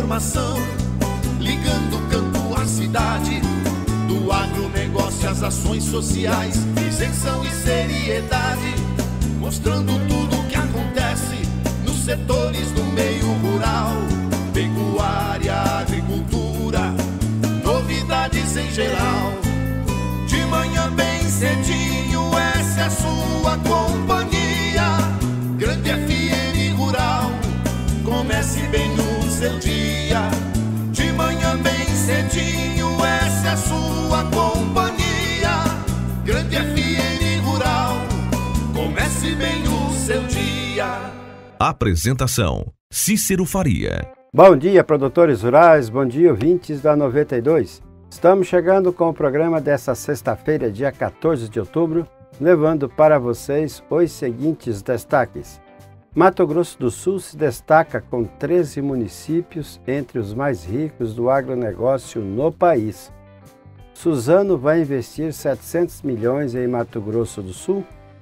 informação, ligando o campo à cidade, do agronegócio às ações sociais, isenção e seriedade, mostrando tudo o que acontece nos setores do meio rural, pecuária, agricultura, novidades em geral. De manhã bem cedinho, essa é a sua companhia, Grande FM Rural. Comece bem no seu dia, de manhã bem cedinho, essa é a sua companhia, Grande FM Rural. Comece bem no seu dia. Apresentação: Cícero Faria. Bom dia, produtores rurais, bom dia, ouvintes da 92. Estamos chegando com o programa desta sexta-feira, dia 14 de outubro, levando para vocês os seguintes destaques. Mato Grosso do Sul se destaca com 13 municípios entre os mais ricos do agronegócio no país. Suzano vai investir 700 milhões em Mato Grosso do Sul,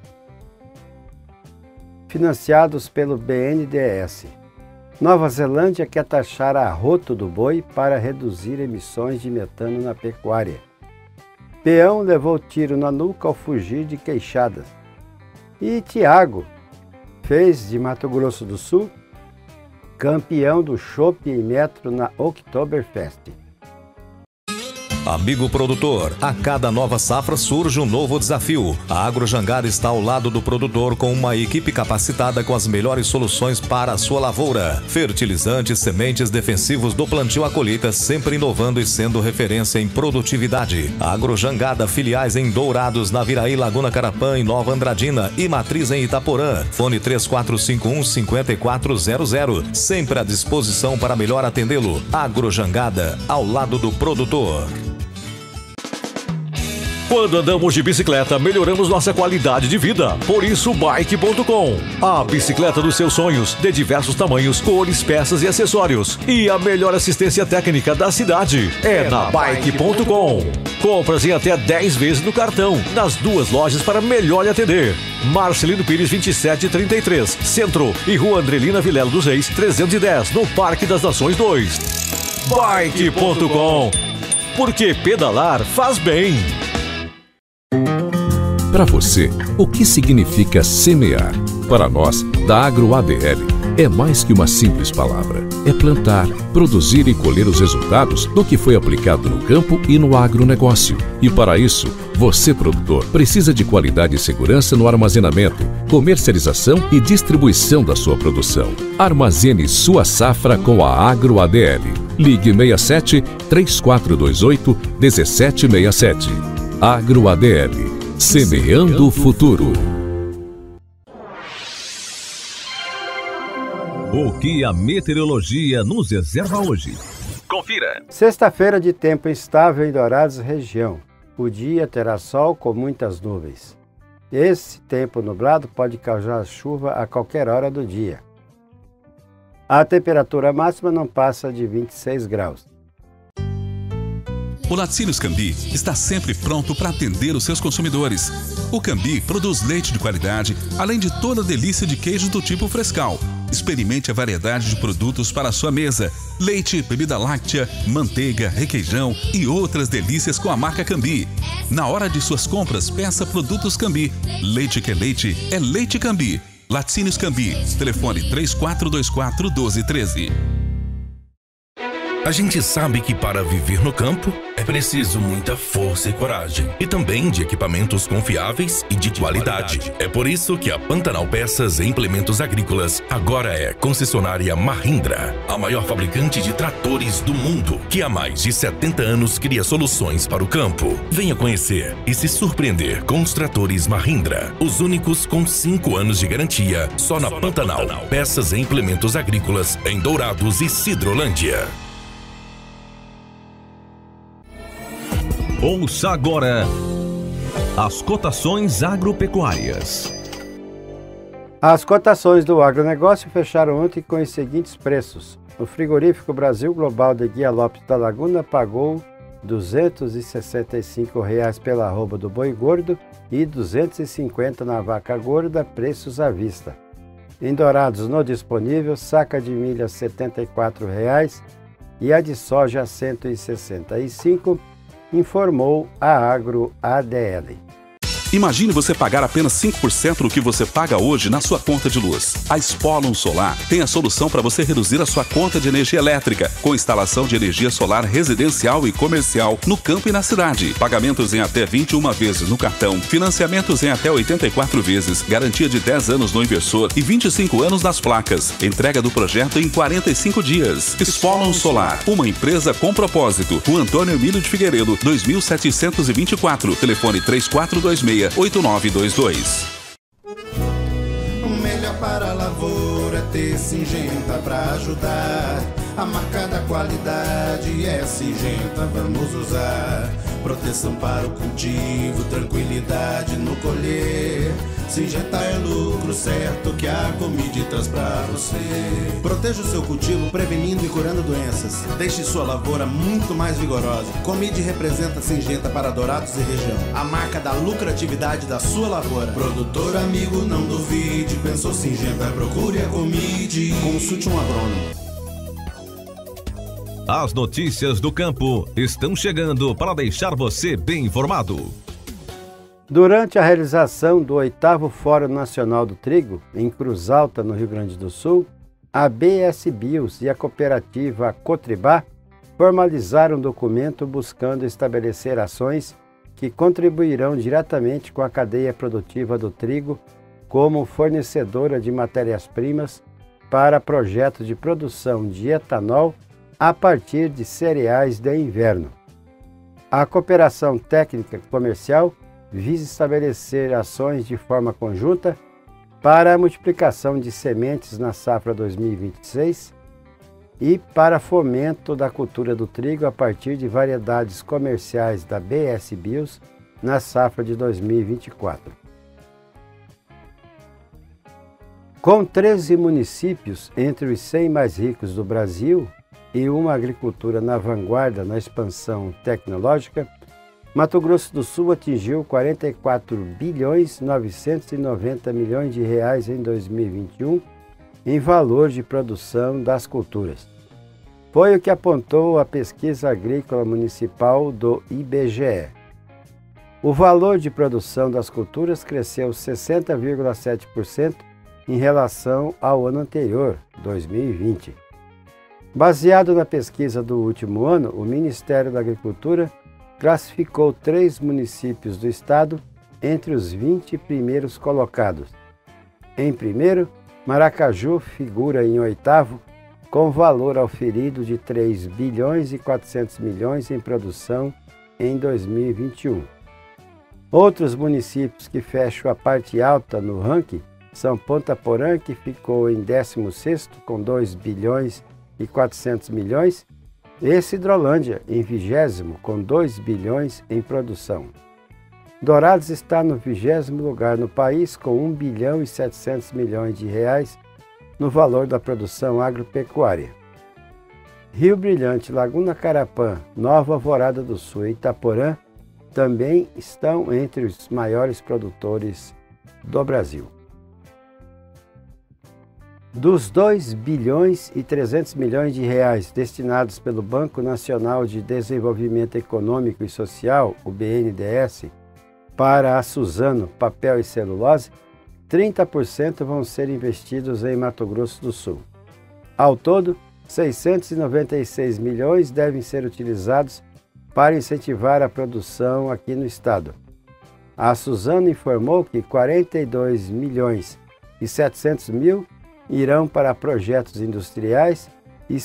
financiados pelo BNDES. Nova Zelândia quer taxar arroto do boi para reduzir emissões de metano na pecuária. Peão levou tiro na nuca ao fugir de queixadas. E Tiago fez de Mato Grosso do Sul campeão do chopp em metro na Oktoberfest. Amigo produtor, a cada nova safra surge um novo desafio. A Agrojangada está ao lado do produtor com uma equipe capacitada com as melhores soluções para a sua lavoura. Fertilizantes, sementes, defensivos do plantio à colheita, sempre inovando e sendo referência em produtividade. A Agrojangada, filiais em Dourados, Naviraí, Laguna Carapã e Nova Andradina e matriz em Itaporã. Fone 3451-5400. Sempre à disposição para melhor atendê-lo. Agrojangada, ao lado do produtor. Quando andamos de bicicleta, melhoramos nossa qualidade de vida. Por isso, Bike.com. A bicicleta dos seus sonhos, de diversos tamanhos, cores, peças e acessórios. E a melhor assistência técnica da cidade é na Bike.com. Compras em até 10 vezes no cartão, nas duas lojas para melhor lhe atender. Marcelino Pires 2733, Centro, e Rua Andrelina Vilela dos Reis 310, no Parque das Nações 2. Bike.com. Porque pedalar faz bem. Para você, o que significa semear? Para nós, da AgroADL, é mais que uma simples palavra. É plantar, produzir e colher os resultados do que foi aplicado no campo e no agronegócio. E para isso, você, produtor, precisa de qualidade e segurança no armazenamento, comercialização e distribuição da sua produção. Armazene sua safra com a AgroADL. Ligue 67 3428 1767. AgroADL. Semeando o futuro. O que a meteorologia nos reserva hoje? Confira. Sexta-feira de tempo instável em Dourados, região. O dia terá sol com muitas nuvens. Esse tempo nublado pode causar chuva a qualquer hora do dia. A temperatura máxima não passa de 26 graus. O Laticínios Cambi está sempre pronto para atender os seus consumidores. O Cambi produz leite de qualidade, além de toda a delícia de queijos do tipo frescal. Experimente a variedade de produtos para a sua mesa. Leite, bebida láctea, manteiga, requeijão e outras delícias com a marca Cambi. Na hora de suas compras, peça produtos Cambi. Leite que é Leite Cambi. Laticínios Cambi. Telefone 3424-1213. A gente sabe que para viver no campo é preciso muita força e coragem, e também de equipamentos confiáveis e de qualidade. É por isso que a Pantanal Peças e Implementos Agrícolas agora é concessionária Mahindra, a maior fabricante de tratores do mundo, que há mais de 70 anos cria soluções para o campo. Venha conhecer e se surpreender com os tratores Mahindra, os únicos com 5 anos de garantia, só na Pantanal Peças e Implementos Agrícolas, em Dourados e Sidrolândia. Ouça agora as cotações agropecuárias. As cotações do agronegócio fecharam ontem com os seguintes preços. O frigorífico Brasil Global de Guia Lopes da Laguna pagou R$ 265 pela arroba do boi gordo e R$ 250 na vaca gorda, preços à vista. Em Dourados, no disponível, saca de milho R$ 74 e a de soja a 165, informou a Agro ADL. Imagine você pagar apenas 5% do que você paga hoje na sua conta de luz. A Spolum Solar tem a solução para você reduzir a sua conta de energia elétrica, com instalação de energia solar residencial e comercial no campo e na cidade. Pagamentos em até 21 vezes no cartão, financiamentos em até 84 vezes, garantia de 10 anos no inversor e 25 anos nas placas. Entrega do projeto em 45 dias. Spolum Solar, uma empresa com propósito. Rua Antônio Emílio de Figueiredo, 2724. Telefone 3426-8922. O melhor para a lavoura é ter Syngenta para ajudar. A marca da qualidade é Syngenta, vamos usar. Proteção para o cultivo, tranquilidade no colher. Syngenta é lucro certo que a Comide traz pra você. Proteja o seu cultivo prevenindo e curando doenças. Deixe sua lavoura muito mais vigorosa. Comide representa Syngenta para Dourados e região, a marca da lucratividade da sua lavoura. Produtor amigo, não duvide, pensou Syngenta, procure a Comide. Consulte um agrônomo. As notícias do campo estão chegando para deixar você bem informado. Durante a realização do 8º Fórum Nacional do Trigo, em Cruz Alta, no Rio Grande do Sul, a BS Bios e a cooperativa Cotribá formalizaram um documento buscando estabelecer ações que contribuirão diretamente com a cadeia produtiva do trigo como fornecedora de matérias-primas para projetos de produção de etanol a partir de cereais de inverno. A cooperação técnica comercial visa estabelecer ações de forma conjunta para a multiplicação de sementes na safra 2026 e para fomento da cultura do trigo a partir de variedades comerciais da BS Bios na safra de 2024. Com 13 municípios entre os 100 mais ricos do Brasil e uma agricultura na vanguarda na expansão tecnológica, Mato Grosso do Sul atingiu 44 bilhões 990 milhões de reais em 2021 em valor de produção das culturas. Foi o que apontou a pesquisa agrícola municipal do IBGE. O valor de produção das culturas cresceu 60,7% em relação ao ano anterior, 2020. Baseado na pesquisa do último ano, o Ministério da Agricultura classificou 3 municípios do estado entre os 20 primeiros colocados. Em primeiro, Maracaju figura em 8º, com valor auferido de 3 bilhões e 400 milhões em produção em 2021. Outros municípios que fecham a parte alta no ranking são Ponta Porã, que ficou em 16º, com 2 bilhões e 400 milhões, e Sidrolândia, em 20º, com 2 bilhões em produção. Dourados está no 20º lugar no país, com 1 bilhão e 700 milhões de reais no valor da produção agropecuária. Rio Brilhante, Laguna Carapã, Nova Alvorada do Sul e Itaporã também estão entre os maiores produtores do Brasil. Dos 2 bilhões e 300 milhões de reais destinados pelo Banco Nacional de Desenvolvimento Econômico e Social, o BNDES, para a Suzano Papel e Celulose, 30% vão ser investidos em Mato Grosso do Sul. Ao todo, 696 milhões devem ser utilizados para incentivar a produção aqui no estado. A Suzano informou que 42 milhões e 700 mil irão para projetos industriais e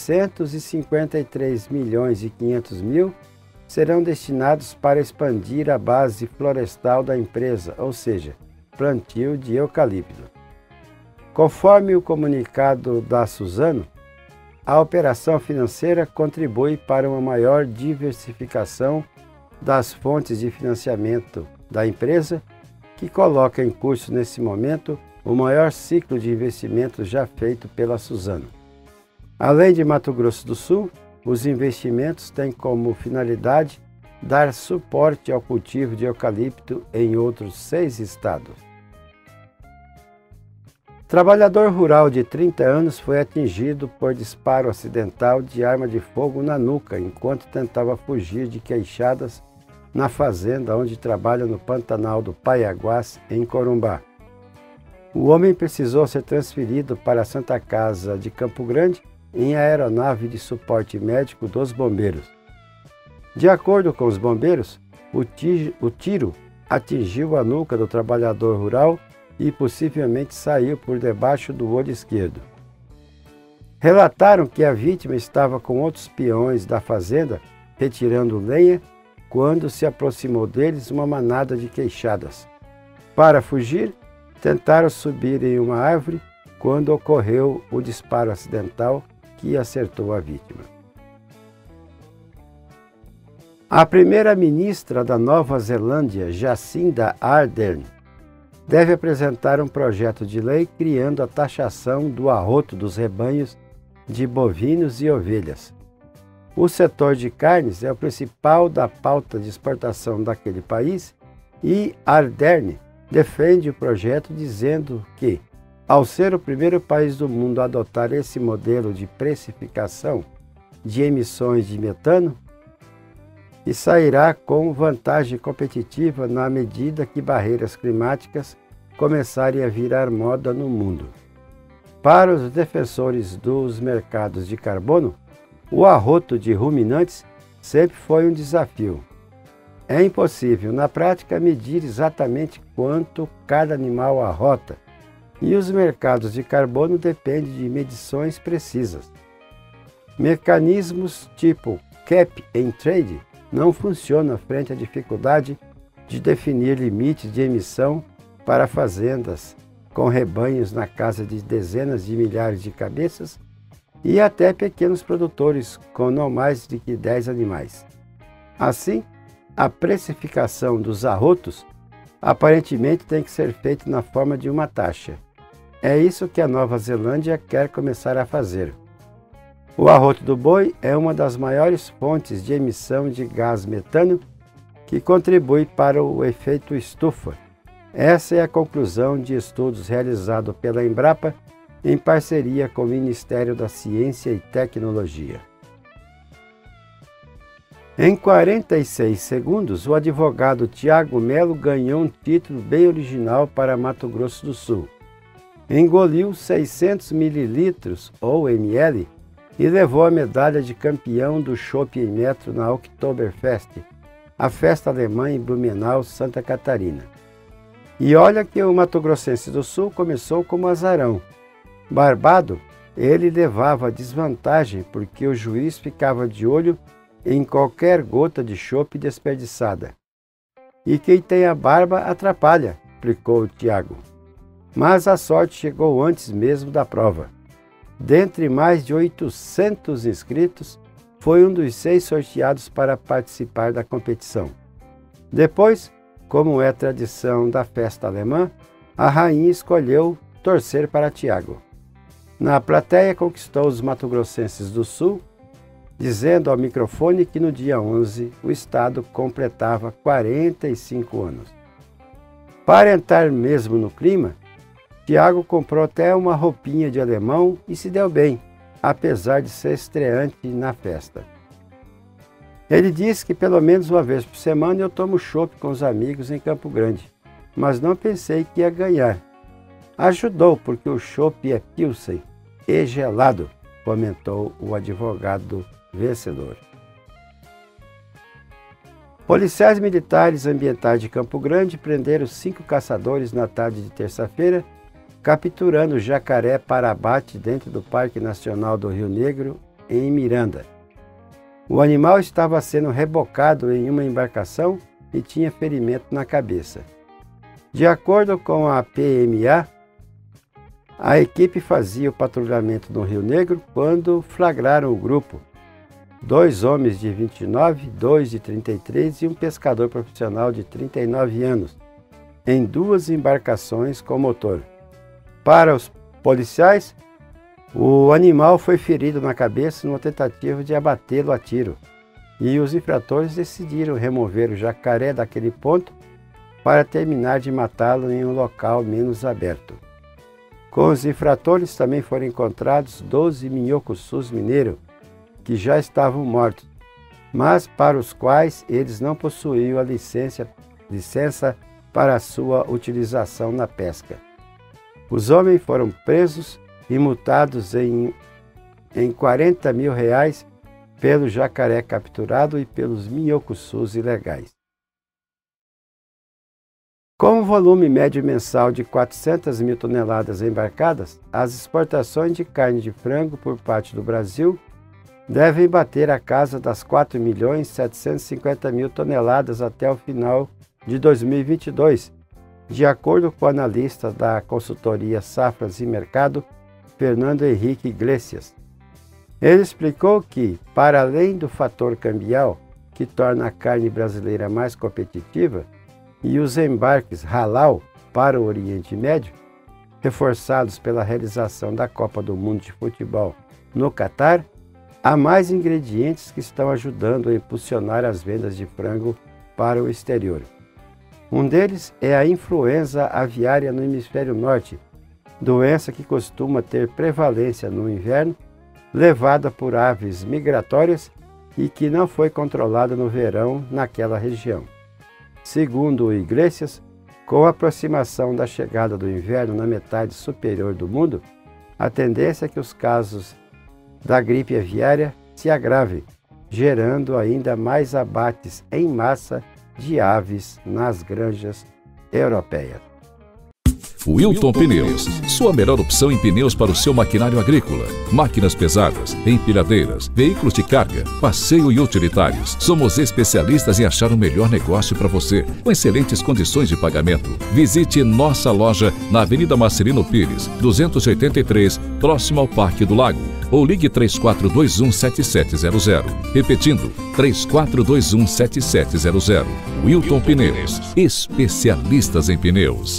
653 milhões e 500 mil serão destinados para expandir a base florestal da empresa, ou seja, plantio de eucalipto. Conforme o comunicado da Suzano, a operação financeira contribui para uma maior diversificação das fontes de financiamento da empresa, que coloca em curso nesse momento o maior ciclo de investimentos já feito pela Suzano. Além de Mato Grosso do Sul, os investimentos têm como finalidade dar suporte ao cultivo de eucalipto em outros 6 estados. trabalhador rural de 30 anos foi atingido por disparo acidental de arma de fogo na nuca enquanto tentava fugir de queixadas na fazenda onde trabalha no Pantanal do Paiaguás, em Corumbá. O homem precisou ser transferido para a Santa Casa de Campo Grande em aeronave de suporte médico dos bombeiros. De acordo com os bombeiros, o tiro atingiu a nuca do trabalhador rural e possivelmente saiu por debaixo do olho esquerdo. Relataram que a vítima estava com outros peões da fazenda retirando lenha quando se aproximou deles uma manada de queixadas. Para fugir, tentaram subir em uma árvore quando ocorreu o disparo acidental que acertou a vítima. A primeira-ministra da Nova Zelândia, Jacinda Ardern, deve apresentar um projeto de lei criando a taxação do arroto dos rebanhos de bovinos e ovelhas. O setor de carnes é o principal da pauta de exportação daquele país e Ardern defende o projeto dizendo que, ao ser o primeiro país do mundo a adotar esse modelo de precificação de emissões de metano, e sairá com vantagem competitiva na medida que barreiras climáticas começarem a virar moda no mundo. Para os defensores dos mercados de carbono, o arroto de ruminantes sempre foi um desafio. É impossível, na prática, medir exatamente quanto cada animal arrota, e os mercados de carbono dependem de medições precisas. Mecanismos tipo cap and trade não funcionam frente à dificuldade de definir limites de emissão para fazendas com rebanhos na casa de dezenas de milhares de cabeças e até pequenos produtores com não mais de que 10 animais. Assim, a precificação dos arrotos aparentemente tem que ser feita na forma de uma taxa. É isso que a Nova Zelândia quer começar a fazer. O arroto do boi é uma das maiores fontes de emissão de gás metano que contribui para o efeito estufa. Essa é a conclusão de estudos realizados pela Embrapa em parceria com o Ministério da Ciência e Tecnologia. Em 46 segundos, o advogado Tiago Melo ganhou um título bem original para Mato Grosso do Sul. Engoliu 600 mililitros ou ml e levou a medalha de campeão do chopp em metro na Oktoberfest, a festa alemã em Blumenau, Santa Catarina. E olha que o mato-grossense do Sul começou como azarão. Barbado, ele levava desvantagem porque o juiz ficava de olho em qualquer gota de chopp desperdiçada. E quem tem a barba atrapalha, explicou o Tiago. Mas a sorte chegou antes mesmo da prova. Dentre mais de 800 inscritos, foi um dos 6 sorteados para participar da competição. Depois, como é tradição da festa alemã, a rainha escolheu torcer para Tiago. Na plateia, conquistou os mato-grossenses do Sul, dizendo ao microfone que no dia 11 o estado completava 45 anos. Para entrar mesmo no clima, Tiago comprou até uma roupinha de alemão e se deu bem, apesar de ser estreante na festa. Ele disse que pelo menos uma vez por semana eu tomo chopp com os amigos em Campo Grande, mas não pensei que ia ganhar. Ajudou porque o chopp é Pilsen e gelado, comentou o advogado vencedor. Policiais militares ambientais de Campo Grande prenderam 5 caçadores na tarde de terça-feira, capturando jacaré para abate dentro do Parque Nacional do Rio Negro, em Miranda. O animal estava sendo rebocado em uma embarcação e tinha ferimento na cabeça. De acordo com a PMA, a equipe fazia o patrulhamento no Rio Negro quando flagraram o grupo. 2 homens de 29, 2 de 33 e um pescador profissional de 39 anos, em 2 embarcações com motor. Para os policiais, o animal foi ferido na cabeça numa tentativa de abatê-lo a tiro, e os infratores decidiram remover o jacaré daquele ponto para terminar de matá-lo em um local menos aberto. Com os infratores também foram encontrados 12 minhocuçus mineiros, que já estavam mortos, mas para os quais eles não possuíam a licença para a sua utilização na pesca. Os homens foram presos e multados em R$40 mil pelo jacaré capturado e pelos minhocuçus ilegais. Com um volume médio mensal de 400 mil toneladas embarcadas, as exportações de carne de frango por parte do Brasil devem bater a casa das 4.750.000 toneladas até o final de 2022, de acordo com o analista da consultoria Safras e Mercado, Fernando Henrique Iglesias. Ele explicou que, para além do fator cambial, que torna a carne brasileira mais competitiva, e os embarques halal para o Oriente Médio, reforçados pela realização da Copa do Mundo de Futebol no Catar, há mais ingredientes que estão ajudando a impulsionar as vendas de frango para o exterior. Um deles é a influenza aviária no hemisfério norte, doença que costuma ter prevalência no inverno, levada por aves migratórias e que não foi controlada no verão naquela região. Segundo o Iglesias, com a aproximação da chegada do inverno na metade superior do mundo, a tendência é que os casos da gripe aviária se agravem, gerando ainda mais abates em massa de aves nas granjas europeias. Wilton Pneus, sua melhor opção em pneus para o seu maquinário agrícola. Máquinas pesadas, empilhadeiras, veículos de carga, passeio e utilitários. Somos especialistas em achar o melhor negócio para você, com excelentes condições de pagamento. Visite nossa loja na Avenida Marcelino Pires, 283, próximo ao Parque do Lago. Ou ligue 3421-7700. Repetindo, 3421-7700. Wilton Pneus, especialistas em pneus.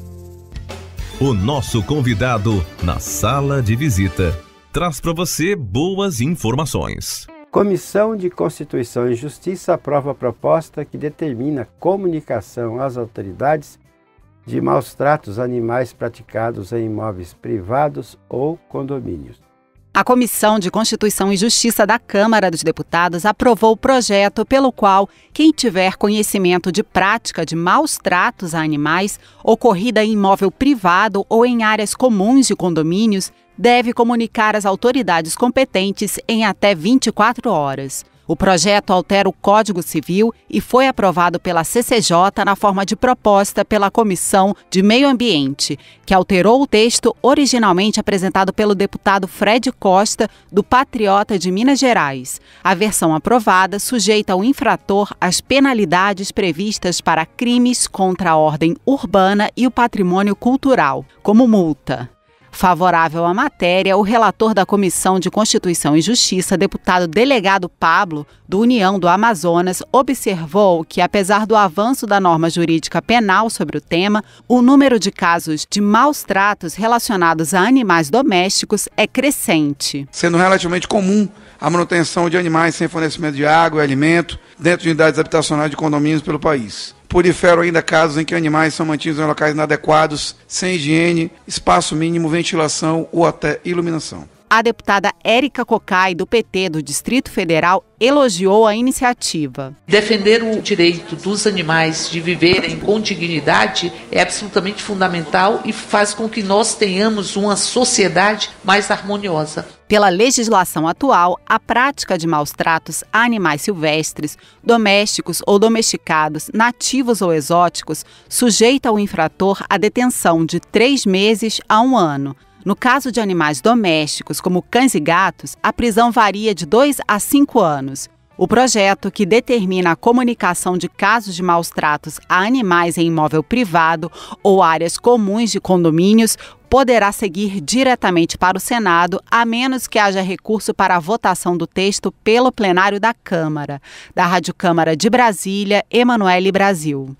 O nosso convidado na sala de visita traz para você boas informações. Comissão de Constituição e Justiça aprova a proposta que determina comunicação às autoridades de maus tratos animais praticados em imóveis privados ou condomínios. A Comissão de Constituição e Justiça da Câmara dos Deputados aprovou o projeto pelo qual quem tiver conhecimento de prática de maus tratos a animais ocorrida em imóvel privado ou em áreas comuns de condomínios deve comunicar às autoridades competentes em até 24 horas. O projeto altera o Código Civil e foi aprovado pela CCJ na forma de proposta pela Comissão de Meio Ambiente, que alterou o texto originalmente apresentado pelo deputado Fred Costa, do Patriota de Minas Gerais. A versão aprovada sujeita o infrator às penalidades previstas para crimes contra a ordem urbana e o patrimônio cultural, como multa. Favorável à matéria, o relator da Comissão de Constituição e Justiça, deputado delegado Pablo, do União do Amazonas, observou que, apesar do avanço da norma jurídica penal sobre o tema, o número de casos de maus tratos relacionados a animais domésticos é crescente. Sendo relativamente comum a manutenção de animais sem fornecimento de água e alimento dentro de unidades habitacionais de condomínios pelo país. Proliferam ainda casos em que animais são mantidos em locais inadequados, sem higiene, espaço mínimo, ventilação ou até iluminação. A deputada Érica Cocai, do PT do Distrito Federal, elogiou a iniciativa. Defender o direito dos animais de viverem com dignidade é absolutamente fundamental e faz com que nós tenhamos uma sociedade mais harmoniosa. Pela legislação atual, a prática de maus tratos a animais silvestres, domésticos ou domesticados, nativos ou exóticos, sujeita o infrator à detenção de 3 meses a 1 ano. No caso de animais domésticos, como cães e gatos, a prisão varia de 2 a 5 anos. O projeto, que determina a comunicação de casos de maus tratos a animais em imóvel privado ou áreas comuns de condomínios, poderá seguir diretamente para o Senado, a menos que haja recurso para a votação do texto pelo plenário da Câmara. Da Rádio Câmara de Brasília, Emanuele Brasil.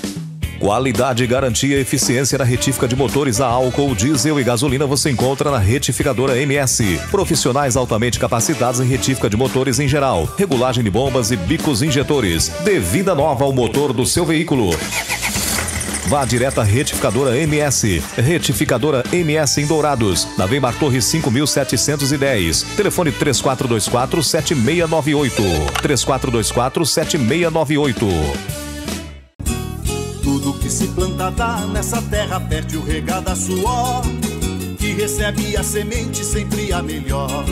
Qualidade, garantia e eficiência na retífica de motores a álcool, diesel e gasolina você encontra na Retificadora MS. Profissionais altamente capacitados em retífica de motores em geral, regulagem de bombas e bicos injetores. Dê vida nova ao motor do seu veículo. Vá direto à Retificadora MS. Retificadora MS em Dourados, na Weimar Torres 5710. Telefone 3424-7698. 3424-7698. Tudo que se planta dá nessa terra fértil regada a suor, que recebe a semente sempre a melhor.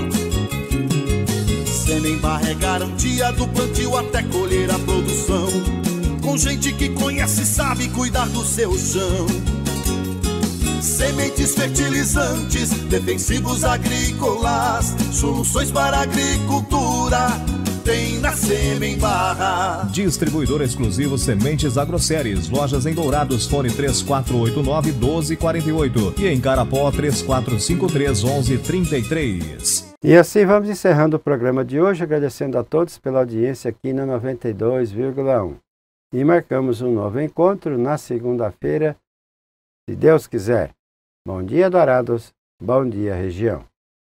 Semembar é garantia do plantio até colher a produção, com gente que conhece e sabe cuidar do seu chão. Sementes fertilizantes, defensivos agrícolas, soluções para a agricultura tem na Semembar. Distribuidor exclusivo Sementes Agroceres. Lojas em Dourados, fone 3489-1248 e em Carapó 3453-1133. E assim vamos encerrando o programa de hoje, agradecendo a todos pela audiência aqui na 92,1. E marcamos um novo encontro na segunda-feira, se Deus quiser. Bom dia, Dourados. Bom dia, região.